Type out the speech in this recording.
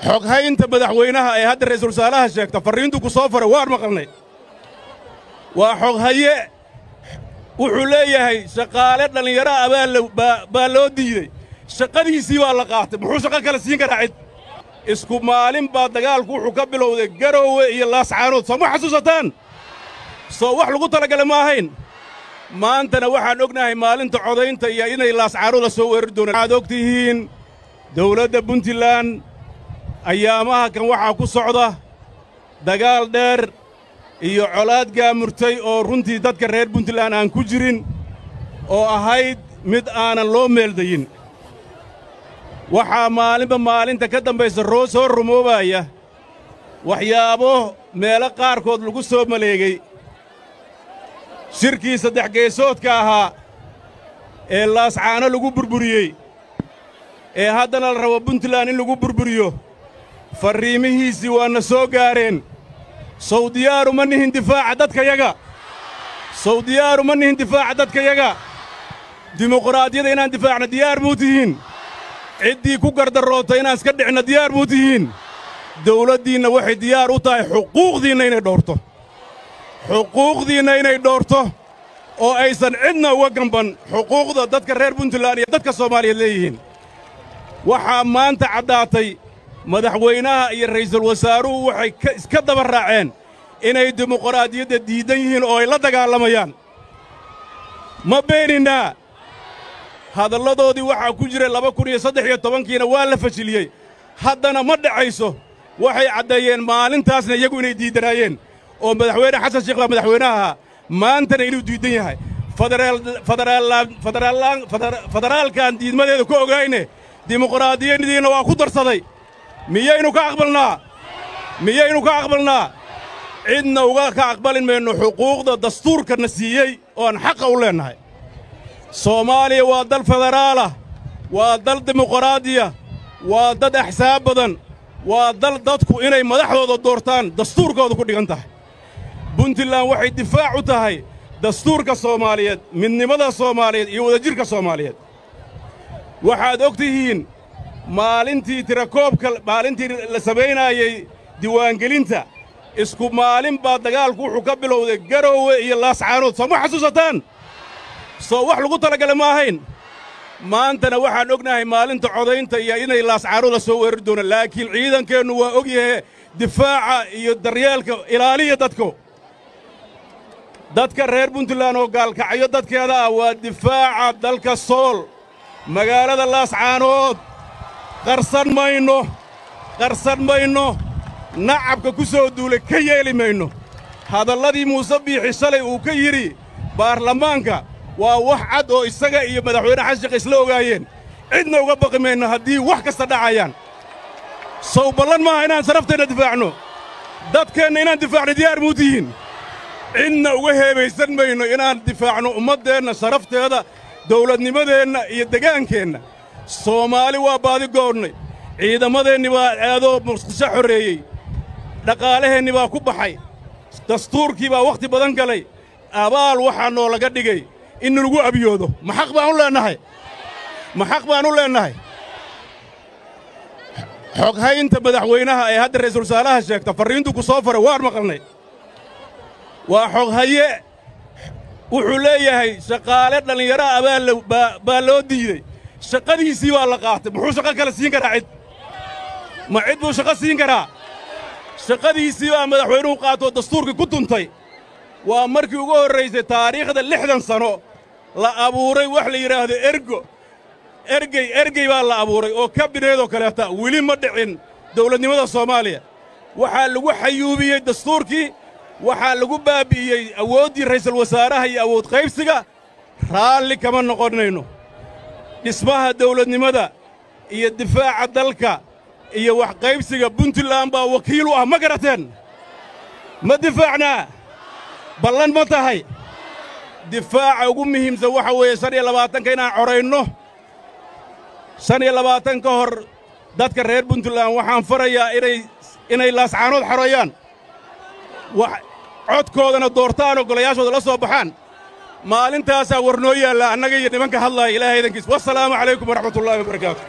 xoghaynta madaxweynaha ee hadda ra'iisul wasaaraha sheegta fariintu ku soo faray waan maqalnay waa xoghaye wuxuu leeyahay shaqaale dhalinyaro baa loo diiday shaqadiisii waa la qaatay muxuu shaqo kale siin karaa cid isku maalin baa dagaalku wuxuu ka bilowday Garowe iyo Laascaanood soo ma xasuusataan soo wax lagu talagalay ma ahayn maantana waxaan ognahay maalinta codaynta iyo inay Laascaanood la soo weerari doonaan aad ogtihiin dawladda Puntland ayaamaha kan waxaa ku socda dagaal dheer iyo colaad gaamurtay oo runtii dadka reer Puntland aan ku jirin oo ahayd mid aanan loo meeldayin waxaa maalinta ka dambaysa soo rumoobaya waxyaabo meelo qaarkood lagu soo maleegay shirkii saddex geesoodka ahaa ee Laascaano lagu burburiyey ee haddana la rabo Puntland in lagu burburiyo fariimihiisii waana soo gaareen Saudiyaaru ma nihin difaaca dadkayaga Saudiyaaru ma nihin difaaca dadkayaga dimuqraadiyada inaan difaacna diyaar muu tihiin ciddii ku gardaroota inaan iska dhicna diyaar muu tihiin dawladdiinna waxay diyaar u tahay xuquuqdiinna inay dhoorto oo aysan cidna uga gamban xuquuqda dadka reer Puntland iyo dadka Soomaaliyeed leeyihiin waxaa maanta caddaatay madaxweynaha iyo ra'iisul wasaaruhu waxay iska daba raaceen inay dimuqraadiyadda diidan yihiin oo ay la dagaalamayaan ma beeninaa hadalladoodii waxaa ku jiray 2013kiina waa la fashiliyey haddana ma dhacayso waxay caddeeyeen maalintaasna iyagu inay diidanaayeen oo madaxweyne xasan sheekh baa madaxweynaha maantana inuu diidan yahay federaalkan diidmadeeda ku ogayne dimuqraadiyadiina waa ku darsaday miyaynu ka aqbalnaa cidna uga ka aqbalin mayno xuquuqda dastuurkana siiyey oo aan xaqa u leennahay Soomaaliya waa dal federaalah waa dal dimuqraadiya waa dad axsaab badan waa dal dadku inay madaxdooda doortaan dastuurkooda ku dhigan tahay Puntland waxay difaac u tahay dastuurka Soomaaliyeed midnimada Soomaaliyeed iyo wadajirka Soomaaliyeed waxaad ogtihiin maalintii la sameynayay diiwaangelinta isku maalin baa dagaalku wuxuu ka bilowday Garowe iyo Laascaanood soo ma xasuusataan soo wax lagu talagalay ma ahayn maantana waxaan ognahay maalinta codaynta iyo inay Laascaanood la soo weerari doonaan laakiin ciidankeennu waa ogyahay difaaca iyo daryeelka ilaaliya dadka reer Puntland oo gaalkacyo dadkeeda ah waa difaaca dalka Sool magaalada Laascaanood qarsan mayno nacabka ku soo duulay ka yeeli mayno hadalladii Muuse Biixi shalay uu ka yidhi baarlamaanka waa wax cad oo isaga iyo madaxweyne xasan sheekh isla ogaayeen cidna uga baqi mayno haddii wax kasta dhacayaan sow ballan maaha inaan sarafteenna difaacno dadkeenna inaan difaacno diyaar muu tihiin cidna uga heebaysan mayno inaan difaacno ummaddeenna sharafteeda dawladnimadeenna iyo degaankeenna Soomaali waa baadi goornay ciidamadeenni baa aadoo muqdisho xoreeyey dhaqaalaheenni baa ku baxay dastuurkii baa wakhti badan galay abaal waxaa noo laga dhigay in lagu abiyoodo ma xaq baan u leennahay xoghaynta madaxweynaha ee hadda ra'iisul wasaaraha sheegta fariintu ku soo faray waan maqalnay waa xoghaye wuxuu leeyahay shaqaale dhalinyaro baa loo diiday shaqadiisii waa la qaatay muxuu shaqo kale siin karaa cid ma cid buu shaqo siin karaa shaqadiisii baa madaxweynuhu qaatoo dastuurkii ku tuntay waa markii ugu horraysay taariikhda 60 sano la abuuray wax la yidhaahdo ergey baa la abuuray oo kabineedoo kaleeta weli ma dhicin dawladnimada Soomaaliya waxaa lagu xayuubiyey dastuurkii waxaa lagu baabi'iyey awooddii ra'iisul wasaaraha iyo awood qaybsiga raalli kama noqonayno dhismaha dawladnimada iyo difaaca dalka iyo wax qaybsiga Puntland baa wakiil u ah ma garateen ma difaacnaa ballan ma tahay difaaca ugu muhiimsan waxa weeye 25 inaan corayno 25 ka hor dadka reer Puntland waxaan farayaa inay Laascaanood xorayaan codkoodana doortaan oo golayaashooda la soo baxaan maalintaasaa war noo yaalla annaga iyo nimanka hadlaaya ilaahay idankiis wassalaamu calaykum waraxmatullaahi wabarakaatu